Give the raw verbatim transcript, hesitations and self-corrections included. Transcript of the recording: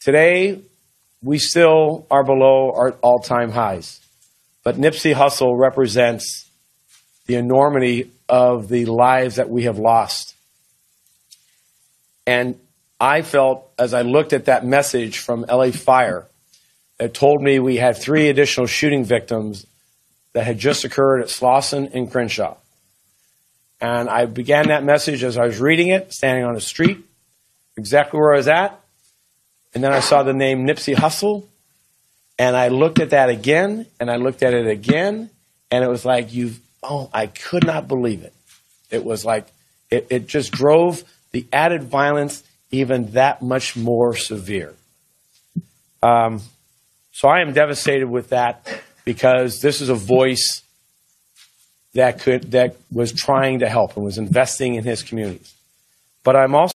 Today, we still are below our all-time highs. But Nipsey Hussle represents the enormity of the lives that we have lost. And I felt, as I looked at that message from L A Fire, that told me we had three additional shooting victims that had just occurred at Slauson and Crenshaw. And I began that message as I was reading it, standing on the street, exactly where I was at. And then I saw the name Nipsey Hussle, and I looked at that again, and I looked at it again, and it was like, you, oh, I could not believe it. It was like, it, it just drove the added violence even that much more severe. Um, so I am devastated with that, because this is a voice that could, that was trying to help and was investing in his communities. But I'm also